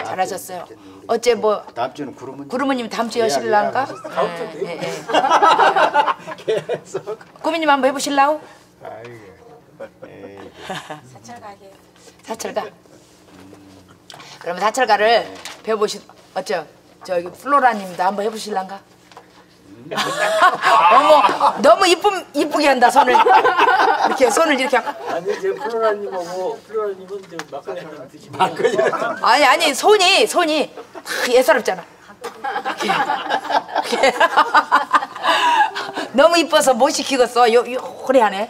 잘하셨어요. 어째 뭐 다음 주는 구름우님 다음 주에 여실란가? 구미님 한번 해보실라고? 사철가게. 사철가. 그러면 사철가를 배워보시. 어쩌? 저기 플로라님도 한번 해보실란가? 어머, 너무 이쁘게 한다 손을. 이렇게 손을 이렇게. 아니 제 플로라님하고 플로라님은 저 막걸리를 드시면 아니 손이 다 예사롭잖아. 이렇게. 너무 이뻐서 못 시키겠어. 요래하네.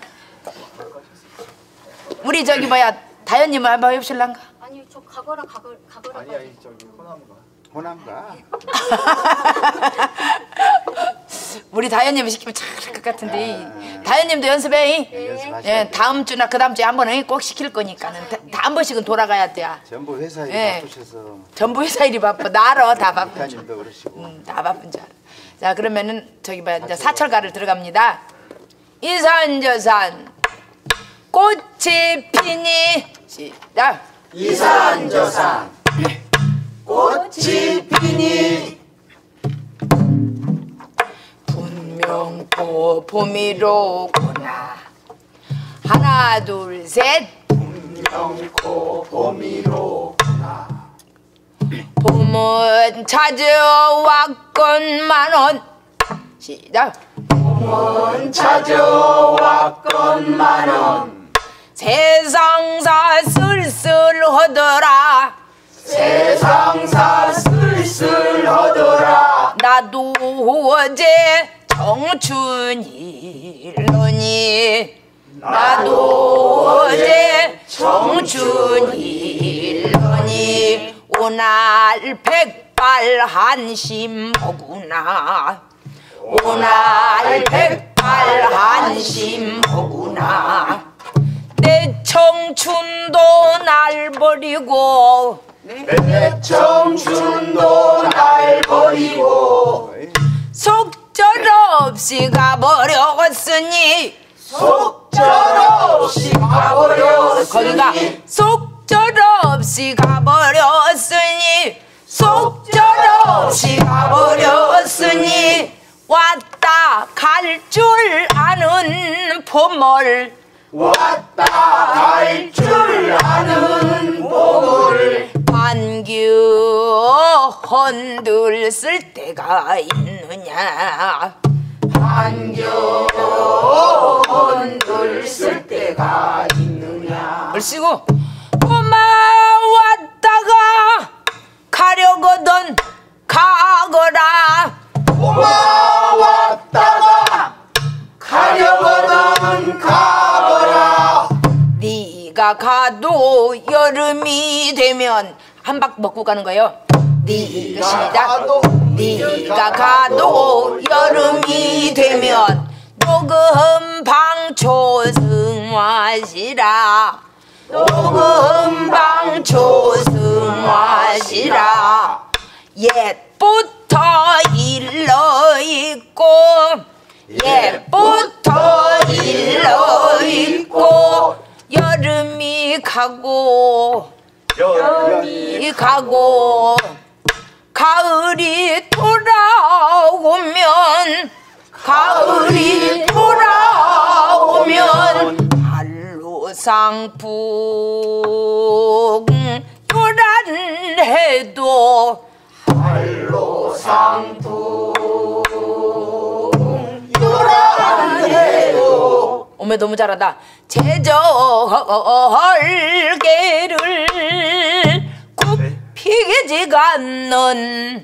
우리 저기 뭐야 다현님은 한번 해보실란가? 아니 저 가거라. 아니 저기 호남가. 우리 다현님 시키면 잘할 것 같은데. 다현님도 연습해. 예, 다음 주나 그 다음 주에 한 번은 꼭 시킬 거니까는 다 한 번씩은 돌아가야 돼. 전부 회사 일이 바쁘셔서. 전부 회사 일이 바빠. 나 알아. 다 바쁜 줄. 이사님도 그러시고. 다 바쁜 줄 알아. 자 그러면은 저기 봐 이제 사철가를 들어갑니다. 이산저산 꽃이 피니 시작. 이산저산 꽃이 피니 분명 봄이로구나. 하나 둘 셋. 분명 봄이로구나. 봄은 찾아왔건만은 시작. 봄은 찾아왔건만은 세상사 쓸쓸하더라. 세상사 쓸쓸하더라. 나도 어제 청춘이려니. 나도 어제 청춘이려니. 오날 백발한심하구나. 오날 백발한심하구나. 내 청춘도 날 버리고. 내 청춘도 날 버리고 속절없이 가버렸으니. 속절없이 가버렸으니. 거기가 속절없이 가버렸으니. 속절없이 가버렸으니. 왔다 갈 줄 아는 봄을. 왔다 갈 줄 아는 봄을 반겨 흔들쓸 때가 있느냐. 반겨 흔들쓸 때가 있느냐. 얼씨구 고마웠다가 가려거든 가거라. 고마웠다가 가려거든 가거라. 네가 가도 여름이 되면 한 박 먹고 가는 거예요. 네가 시작. 네가 가도 여름이 되면 녹음 방초승화시라. 녹음 방초승화시라. 옛부터 일러있고. 옛부터 일러있고. 여름이 가고. 여름이 가고. 가을이 돌아오면. 가을이 돌아오면. 한로상풍 요란해도. 한로상풍 요란해도. 어머 너무 잘한다. 제절개를 굽히지가 않는.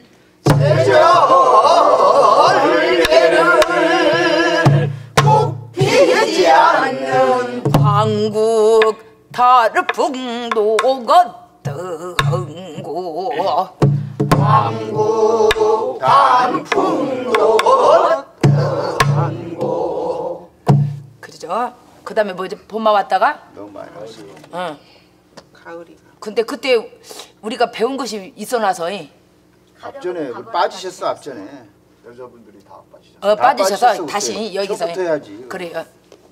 제절개를 굽히지 않는 한국 달풍도 어떠한고. 한국 단풍도 어떠한고. 그죠? 그 다음에 뭐지? 봄만 왔다가? 너무 많이 하시. 응. 가을이. 근데 그때 우리가 배운 것이 있어놔서. 앞전에 빠지셨어. 앞전에 여자분들이 다 빠지셨어요. 빠지셔서 빠지셨어, 다시 그때. 여기서 처음부터 해야지. 그래요.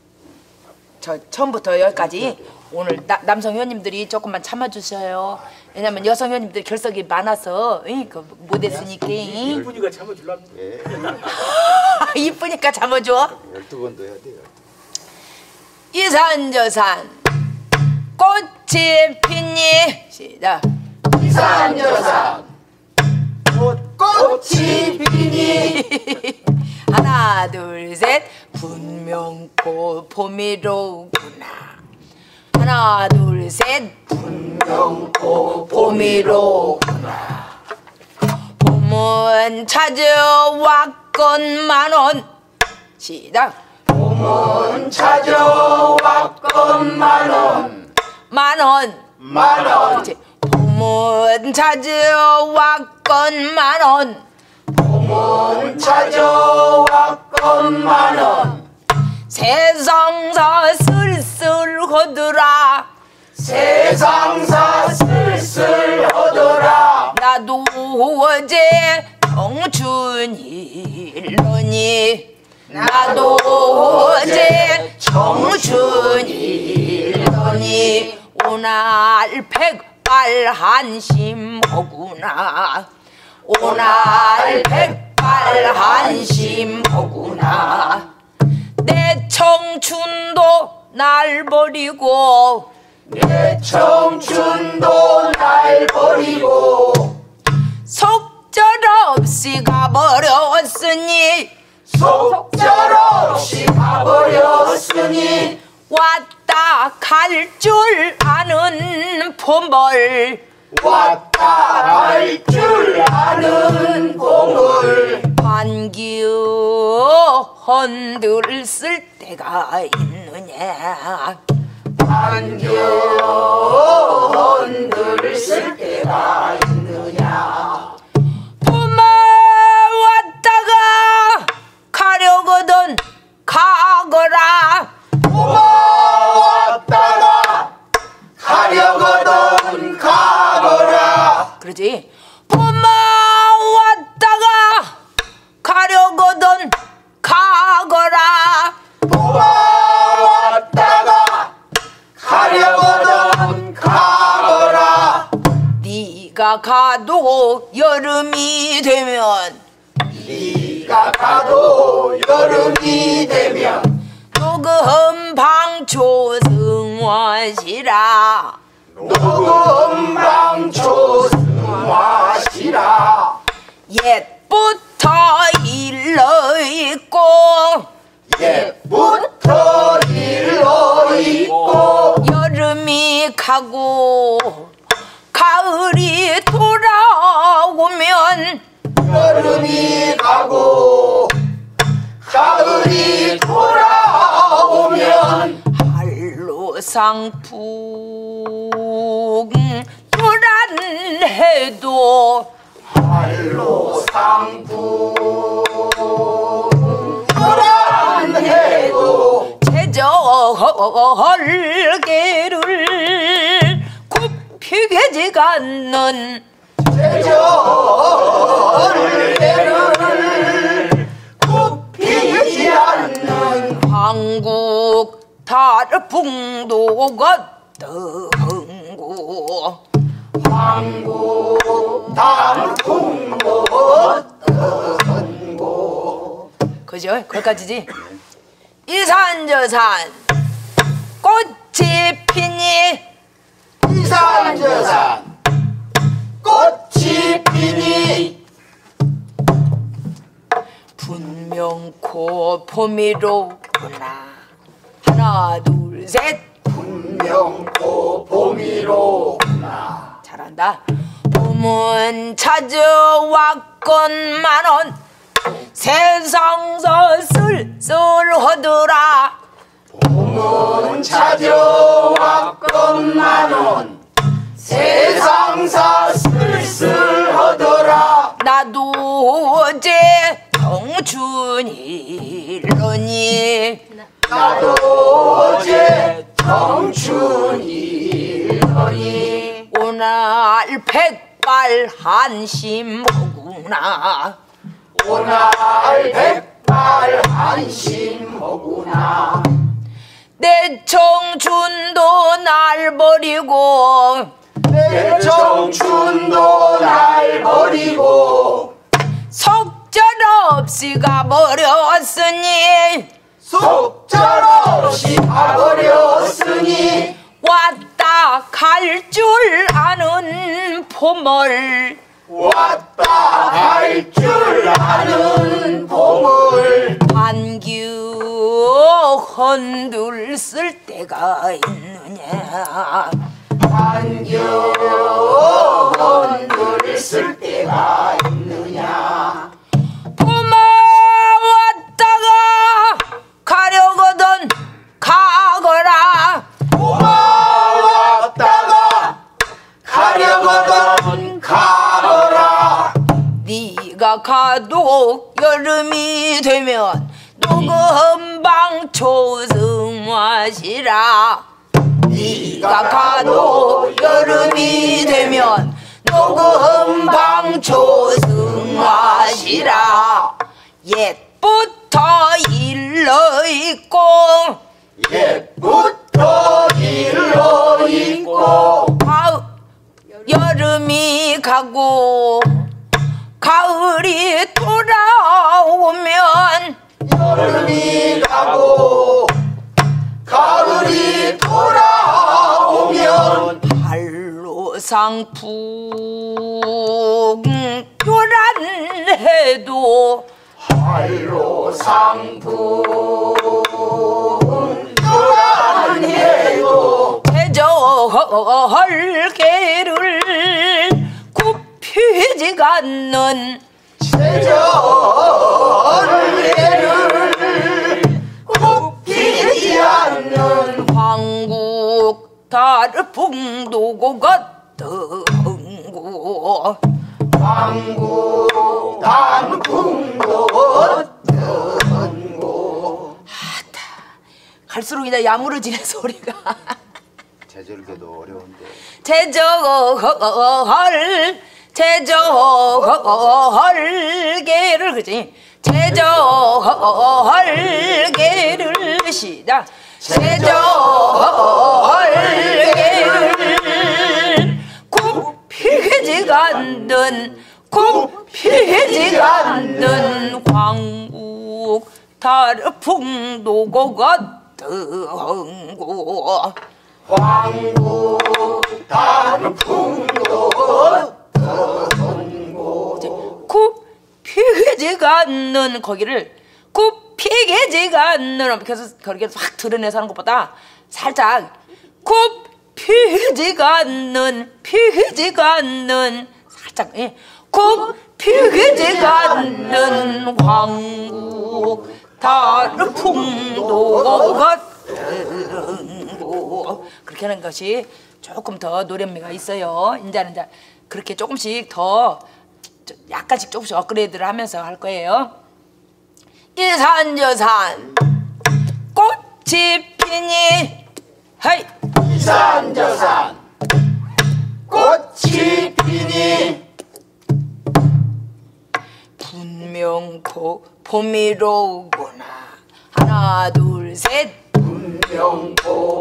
저 처음부터 여기까지 오늘 남성 회원님들이 조금만 참아주셔요. 왜냐면 여성 회원님들 결석이 많아서 못 했으니까. 이분이가 참아줄랍니다. 예. 이쁘니까 잡아줘. 12번도 해야 돼요. 이산저산 꽃이 피니 시작. 이산저산 꽃이 피니 하나 둘 셋 분명 봄이로구나. 하나 둘 셋 분명 봄이로구나. 봄은 찾아왔건만은 시작. 봄은 찾아왔건만은 만원 봄은 찾아왔건만은 봄은 찾아왔건만은 세상사 쓸쓸하더라. 세상사 쓸쓸하더라. 나도 어제 청춘이려니. 나도 어제 청춘이려니. 오날 백발한심하구나. 오날 백발한심하구나. 내 청춘도 날 버리고. 내 청춘도 날 버리고 속절없이 가버렸으니. 속절없이 가버렸으니 왔다 갈 줄 아는 봄을. 왔다 갈 줄 아는 봄을 반기어 흔들쓸 때가 있느냐. 반겨 흔들쓸 때가 있느냐. 봄에 왔다가 가려거든 가거라. 왔다가 가려거든 가거라. 그러지. 봄에 왔다가 가려거든 가거라. 왔다가 가려거든 가거라. 네가 가도 여름이 되면. 네가 가도 여름이 되면 녹음 방초 승화시라. 녹음 방초 승화시라. 옛부터 일러있고 옛부터 일러있고 여름이 가고 가을이 돌아오면. 여름이 가고 가을이 돌아오면 한로상풍 불안해도. 한로상풍 불안해도 제절개를 굽히게지가 않는. 제절개를 굽히지 않는 한국 달풍도가 떠흥고. 한국 단풍도 떠흥고. 그죠? 거기까지지. 이산저산 꽃이 피니. 이산저산 꽃이 피니 분명 봄이로구나. 하나 둘 셋 분명 봄이로구나. 잘한다. 봄은 찾아왔건만은 세상서 쓸쓸하더라. 봄은 찾아왔건만은 세상사 쓸쓸하더라. 나도 어제 청춘이려니. 나도 어제 청춘이려니 오날 백발한심하구나. 오날 백발한심하구나. 내 청춘도 날 버리고 내 내 청춘도 날 버리고 속절없이 가버렸으니 속절없이 가버렸으니 왔다 갈 줄 아는 봄을 왔다 갈 줄 아는 봄을 반규 흔들쓸 때가 있느냐 반겨 흔들쓸 때가 있느냐 봄아 왔다가 가려거든 가거라 왔다가 가려거든 가거라 네가 가도 여름이 되면 녹음방 초승화시라 네가 가도 여름이 되면 녹음방 초승화시라 옛부터 일러있고 옛부터 일러있고 여름이 가고 가을이 돌아오면 여름이 가고 가을이 돌아오면 한로상풍 요란해도 한로상풍 요란해도 제저헐개를 굽히지가 않는 제저헐개를 굽히지 않는 황국 달풍도고 걷등고 황국 단풍도 걷등고 갈수록 이제 야무르지네 소리가 제절개도 어려운데. 제저헐개를 그지 제저헐개를 시작 제저헐개를 굽히지가 않는 황국 달풍도고 걷등고 황국 단풍도 걷등고 굽히지가 않는 거기를 굽히지가 않는 그래서 거기를 확 드러내서 하는 것보다 살짝 굽히지가 않는 살짝 굽히지가 않는 황국 단풍도 걷등고 그렇게 하는 것이 조금 더 노련미가 있어요. 이제는 그렇게 조금씩 더 약간씩 조금씩 업그레이드를 하면서 할 거예요. 이산저산 꽃이 피니 헤이 이산저산 꽃이 피니 분명 봄이로구나 하나 둘 셋 분명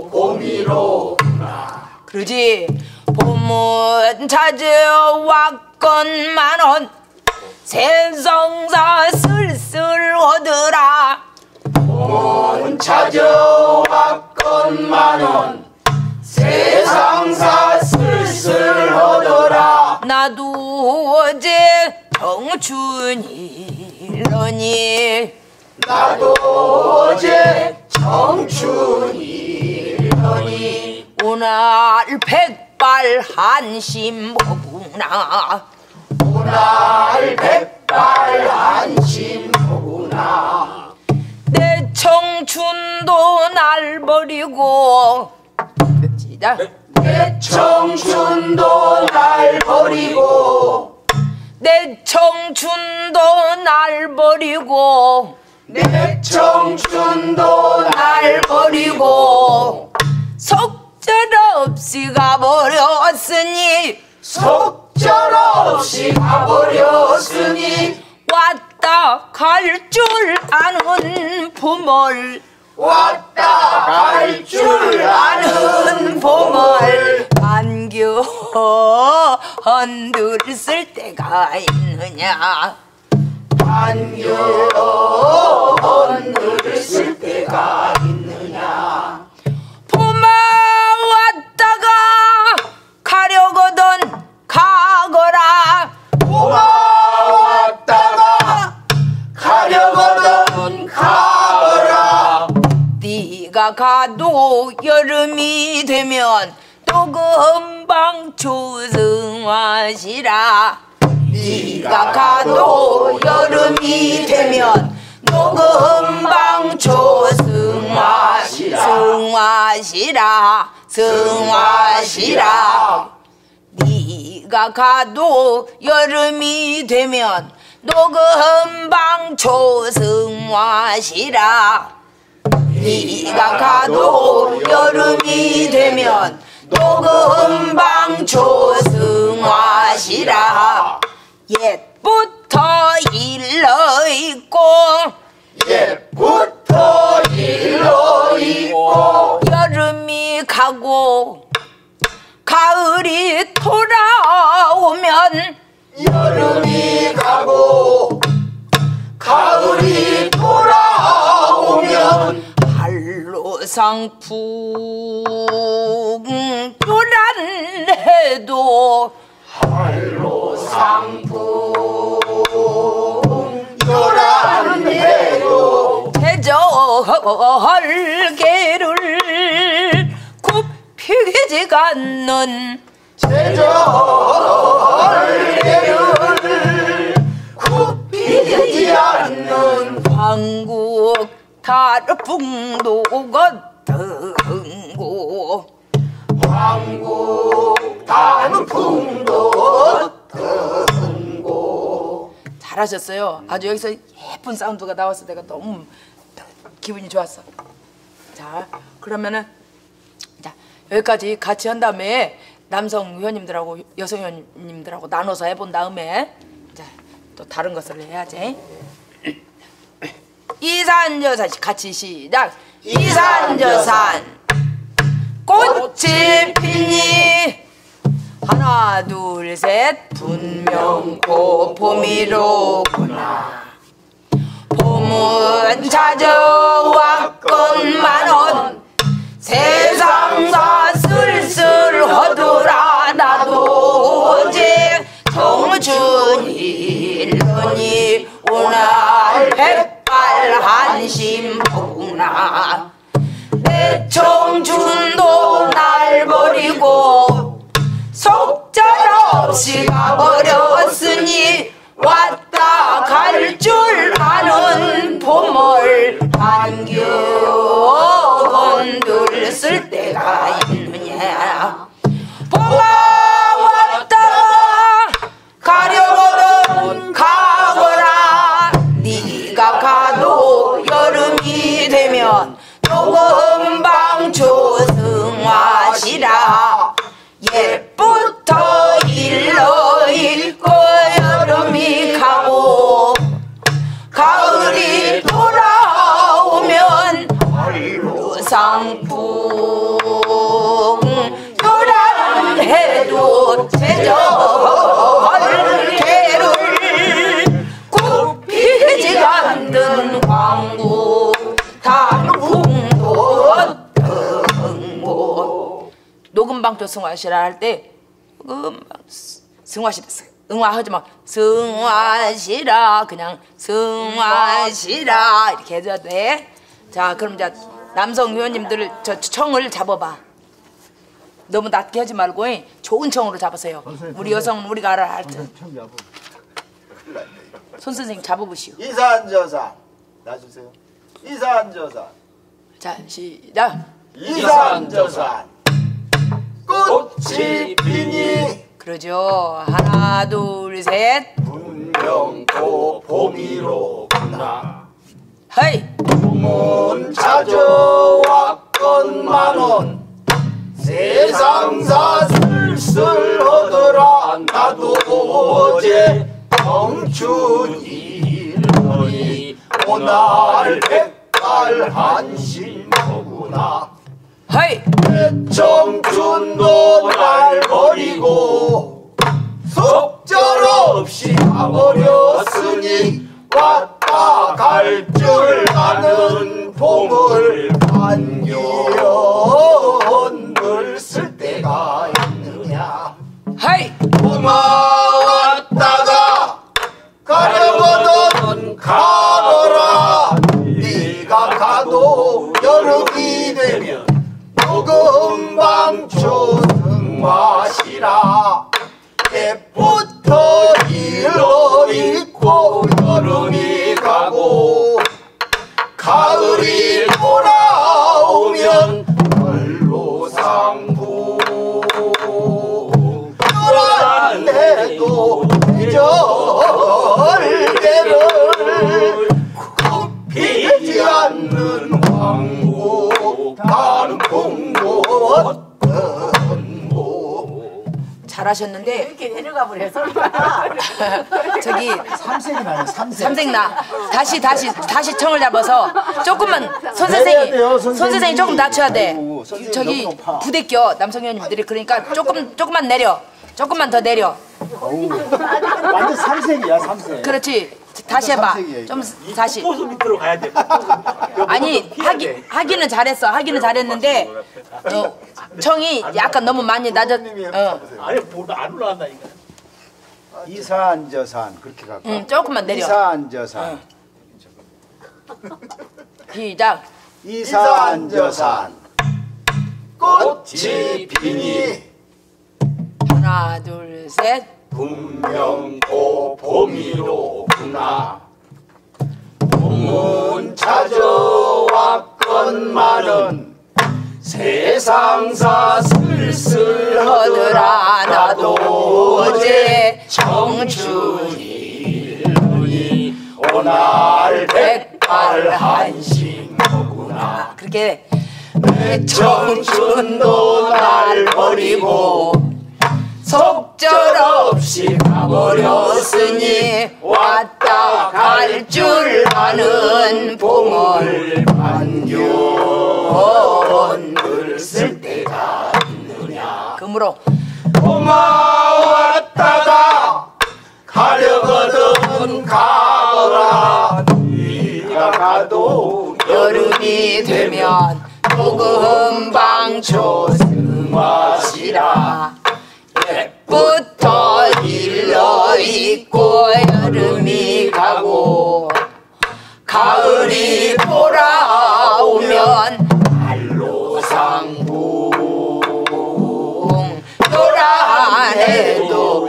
봄이로구나 그러지 봄은 찾아왔건만은 세상사 쓸쓸하더라 봄은 찾아왔건만은 세상사 쓸쓸하더라 나도 어제 청춘이러니 나도 어제 청춘이러니 오늘 백발한심하구나 오늘 백발한심하구나 내 청춘도 날 버리고 시작 내 청춘도 날 버리고 내 청춘도 날 버리고 내 청춘도 날 버리고 속절없이 가버렸으니 속절없이 가버렸으니 왔다 갈 줄 아는 봄을 왔다 갈 줄 아는 봄을 반겨 흔들쓸 때가 있느냐 안겨 흔들쓸 때가 있느냐 봄아 왔다가 가려거든 가거라 봄아 왔다가 가려거든 가거라 네가 가도 여름이 되면 또 금방 조승하시라 네가 가도 여름이 되면 또 금방 조승하시라 승하시라 네가 가도 여름이 되면 또 금방 조승하시라 네가 가도 여름이 되면 또 금방 조승하시라 옛부터 일러있고 옛부터 일러있고 여름이 가고 가을이 돌아오면 여름이 가고 가을이 돌아오면 한로상풍 요란해도 한로상풍 요란해도 제절개를 굽히지가 않는 제절개를 굽히지 않는 한국 달풍도 걷등고 한국 단풍도 걷등고 잘하셨어요. 아주 여기서 예쁜 사운드가 나와서 내가 너무 기분이 좋았어. 자, 그러면은 자 여기까지 같이 한 다음에 남성 회원님들하고 여성 회원님들하고 나눠서 해본 다음에 자 또 다른 것을 해야지. 이산저산 같이 시작. 이산저산 꽃이 피니 하나 둘 셋 분명 봄이로구나 봄은 찾아왔건만은 세상사 쓸쓸하더라 나도 어제 청춘이더니 오늘 백발 한심하구나 내 청춘도 날 버리고 속절없이 가버렸으니 왔다 갈 줄 아는 봄을 안겨 건들쓸 때가 있느냐 봄아 왔다 가려거든 가거라 네가 가도 여름이 되면 또 금방 조승하시라 옛부터 일러있고 여름이 가고 가을이 돌아오면 한로상풍 요란해도 제절개를 굽히지 않는 황구 단풍도 등고 녹음방도 승화시라 할 때 승화시라 응화하지 마 승화시라 그냥 승화시라 이렇게 해줘야 돼. 자 그럼 이제 남성 회원님들 저 청을 잡아봐. 너무 낮게 하지 말고 좋은 청으로 잡으세요. 우리 여성은 우리가 알아 할 때. 손 선생님 잡아보시오. 이산저산 놔주세요. 이산저산 자 시작. 이산저산 꽃이 피니 그러죠. 하나 둘 셋. 분명 또 봄이로구나 헤이. 봄은 찾아왔건만은 세상사 쓸쓸하더라 나도 어제 청춘이더니 오늘 백발 한심하구나 하이 청춘도 날 버리고 속절없이 가버렸으니 왔다 갈 줄 아는 봄을 반기연 늘 쓸 때가 있느냐 하이 고마웠다가 가려거든 가거라 네가 가도 여름이 되면 금방 초승마시라 때부터 일러 있고 여름이 가고 가을이 돌아오면 별로상부 그런데도 계절개를 굽히지 않는 황후 다른 공고 어떤 모 잘하셨는데 이렇게 내려가 버려서 저기 삼색이 나요. 삼색. 삼색나 다시 청을 잡아서 조금만 손 내려야 돼요, 선생님 선생님이. 조금 낮춰야 돼. 아이고, 선생님 저기 너무 높아. 부대껴 남성 의원님들이 그러니까 조금만 내려. 조금만 더 내려. 완전 삼색이야, 삼색. 그렇지. 다시 해봐. 삼색이야, 좀 다시. 꽃포수 밑으로 가야 돼. 아니 하기는 잘했어. 하기는 잘했는데 청이 약간 너무 많이 낮았. 아니 뭘안 올라간다니까. 이산저산 그렇게 갈까? 조금만 내려. 이산저산. 시작. 이산저산. 꽃이 피니 하나 둘 셋. 분명 봄이로구나 봄은 찾아왔건만은 세상사 쓸쓸하더라 나도 어제 청춘이 오날 백발한심하구나 그렇게 청춘도 날 버리고 속절없이 가버렸으니 왔다 갈 줄 아는 봄을 반겨온 글쓸 때가 있느냐 금으로 고마웠다가 가려거든 가거라 네가 가도 여름이 되면 금방 초승마시라 옛부터 일러 있고 여름이 가고 가을이 돌아오면 알로상부 요란해도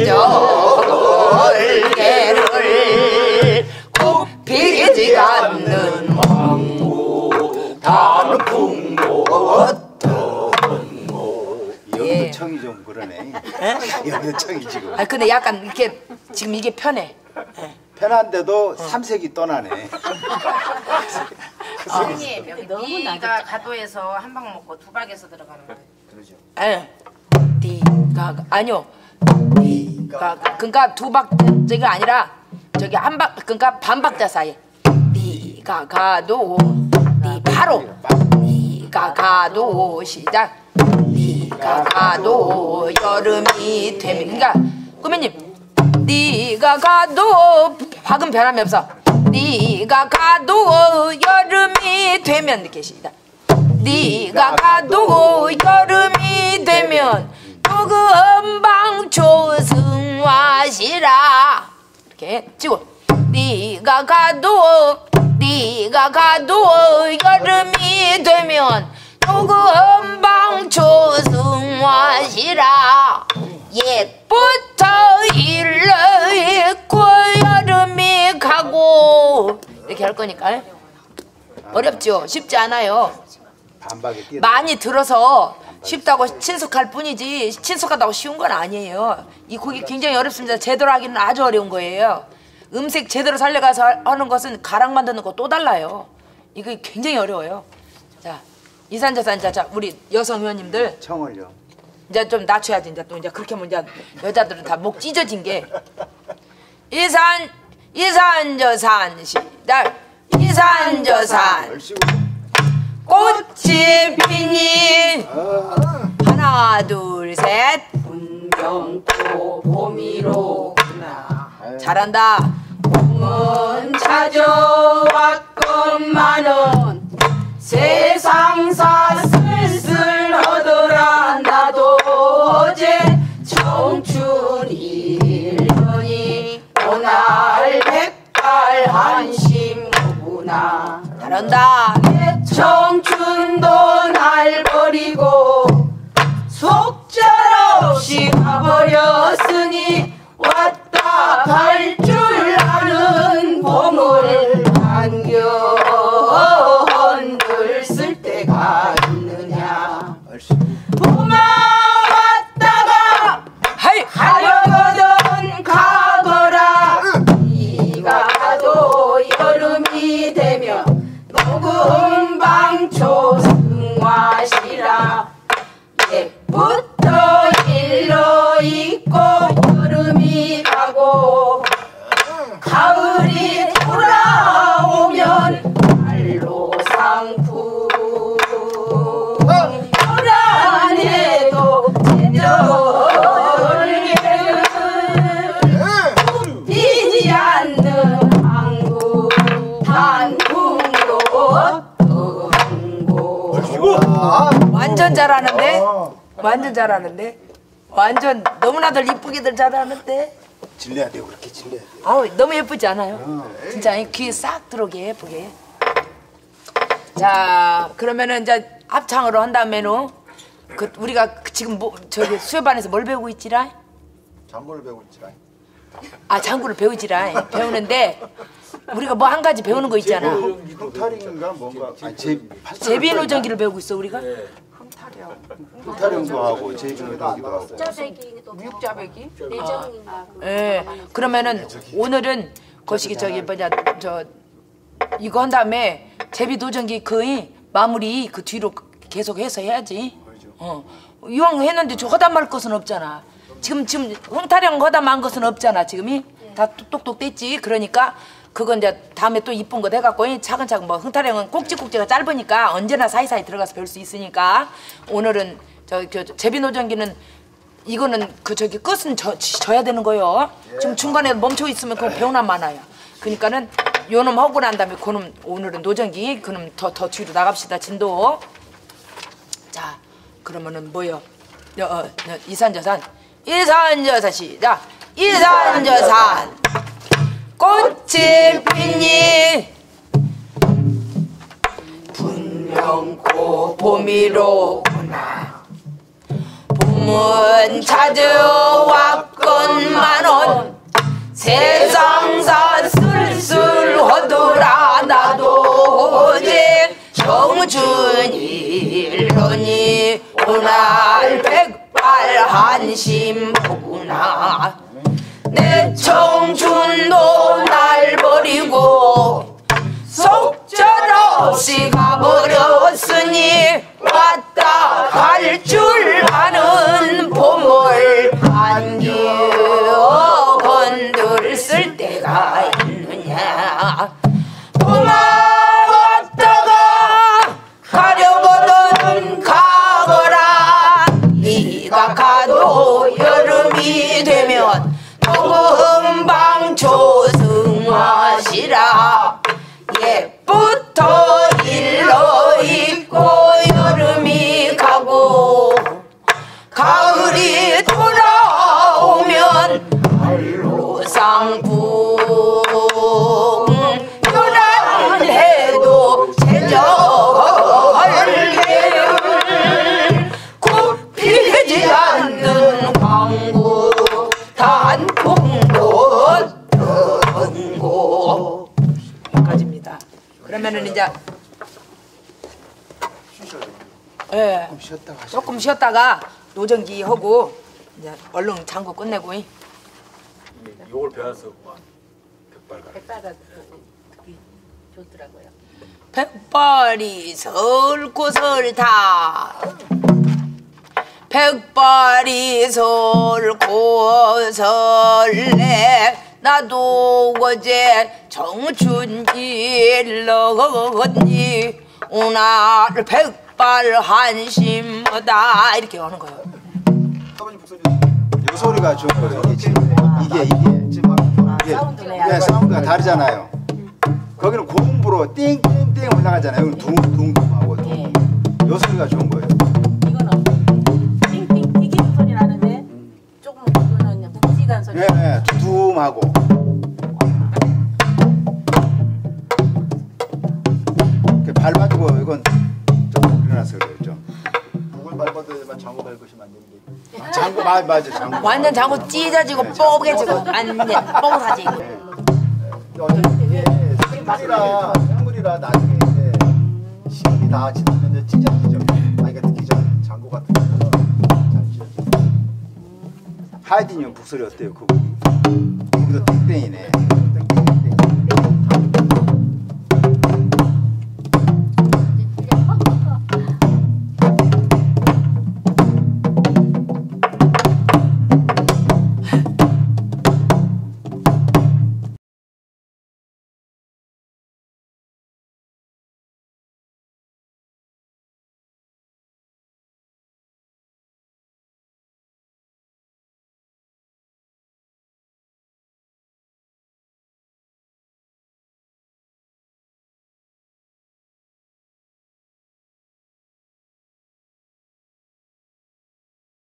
제절개를 굽히지 않는 황후 다른 풍모 어떤 모 여기도 청이 좀 그러네. 여기도 청이 지금. 아 근데 약간 이렇게 지금 이게 편해. 편한데도 삼색이 떠나네. 선생님 여기 너무 낮아 가도에서 한 방 먹고 두 박에서 들어가는 거예요. 그러죠. 에, 디가 아니요. 디가 그러니까 두 박자가 아니라 저기 한 박 그러니까 반 박자 사이. 디가 가도 디 바로 디가 가도 시작. 디가 가도 여름이 되면 그러니까 꾸미님 네가 가도 박은 변함이 없어. 네가 가도 여름이 되면 이렇게 시작. 네가 가도 여름이 되면 금방 초승마시라 이렇게 치고 네가 가도 여름이 되면 금방 초승마시라 옛부터 일러 있고 여름이 가고 이렇게 할 거니까 어렵죠? 쉽지 않아요. 반박에 뛰어. 많이 들어서 쉽다고 친숙할 뿐이지 친숙하다고 쉬운 건 아니에요. 이 곡이 굉장히 어렵습니다. 제대로 하기는 아주 어려운 거예요. 음색 제대로 살려가서 하는 것은 가락 만드는 거 또 달라요. 이거 굉장히 어려워요. 자, 이산저산 자 우리 여성 의원님들 청을요. 이제 좀 낮춰야지. 이제 또 이제 그렇게 하면 이제 여자들은 다 목 찢어진 게 이산저산 시작. 이산저산 꽃이 피니 하나 둘 셋 분명코 봄이로구나. 잘한다. 봄은 찾아왔건만은 세상사 쓸쓸하더라. 나도 어제 청춘이려니 오날 백발 한심하구나. 잘한다. 내 청춘도 날 버리고 속절없이 가버렸으니 왔다 갈 줄 아는 봄을 안겨 흔들 때가 있느냐. 봄아 왔다가 하이 가려거든 가거라. 네가 가도 여름이 되면 녹음방초 승화시라. 옛부터 일러 있고 여름이 가고 가을이 돌아오면 말로 상품 불안해도 제절개는 피지 않는 항구 단풍으로 등고. 완전 잘하는데? 완전 잘하는데? 완전 너무나들 이쁘게들 잘하는데? 질려야 돼요. 그렇게 질려야 돼요. 아우 너무 예쁘지 않아요? 진짜 귀에 싹 들어오게 예쁘게. 자 그러면은 이제 합창으로 한다면은 그 우리가 지금 뭐 저기 수요반에서 뭘 배우고 있지라? 장구를 배우고 있지라. 아 장구를 배우지라 배우는데 우리가 뭐 한 가지 배우는 거 있잖아. 흥타링인가 뭔가. 제비노전기를 배우고 있어 우리가. 흥타령도 하고 제비노전기도 하고. 육자배기 예. 그러면은 오늘은 거시기 저기 뭐냐 저 이거 한 다음에 제비노전기 거의 마무리 그 뒤로 계속해서 해야지. 이왕 했는데 저 허담 말 것은 없잖아. 지금 흥타령 허담 한 것은 없잖아. 지금이 다 똑똑 됐지. 그러니까 그건 이제 다음에 또 이쁜 거 돼갖고 차근차근 뭐 흥타령은 꼭지꼭지가 짧으니까 언제나 사이사이 들어가서 배울 수 있으니까 오늘은 저 제비노전기는 이거는 그 저기 끝은 져야 되는 거요. 지금 중간에 멈춰 있으면 그거 배우나 마나요. 그러니까는 요놈 하고 난 다음에 그놈 오늘은 노전기 그놈 더 뒤로 나갑시다 진도. 자 그러면은 뭐요? 이산저산 시작. 이산저산 꽃이 피니 분명코 봄이로구나. 봄은 찾아왔건만은 세상사 쓸쓸하더라. 나도 어제 청춘이려니 오날 백발 한심하구나. 내 청춘도 날 버리고 속절없이 가버렸으니 왔다 갈 줄 아는 봄을 안겨 건들 때가 있느냐. 봄아 왔다가 가려거든 가거라. 네가 가도 여름이 되면 녹음방초 승화시라. 옛부터 일러 있고 여름이 가고 가을이 돌아오면 말로 상품 요란해도 제절개를 굽히지 않는 광구 단풍도 등고. 여기까지입니다. 그러면은 이제 예, 조금 쉬었다가 노전기 하고 이제 얼른 장구 끝내고. 요걸 배워서 백발가. 백발가 듣기 좋더라고요. 백발이 설고 설다 백발이 설고 설래. 나도 어제 청춘 일러니 오늘 백발 한심하다 이렇게 하는 거예요. 사모님 목소리 요 소리가 좋은 거예요. 이게 사운드가 다르잖아요. 거기는 고음부로 띵띵띵 올라가잖아요. 여기는 둥둥둥하고 요 소리가 좋은 거예요. 이거는 띵띵 튀기는 소리 나는데 조금 이거는 묵직한 소리. 네, 두툼하고. 이렇게 밟아주고 이건 조금 일어나서 그랬죠. 북을 밟아도만 장구 밟으시면 안 되는데. 장구 맞아 장구. 완전 장구 찢어지고 뽀개지고 완전 뽀사지고. 어차피 이게 생물이라 나중에 이제 시간이 다 지나면 이제 찢어지죠. 아이가 듣기 전에 장구 같은 거는 잘 찢어지죠. 하이디님 북소리 어때요? 그거도 땡땡이네.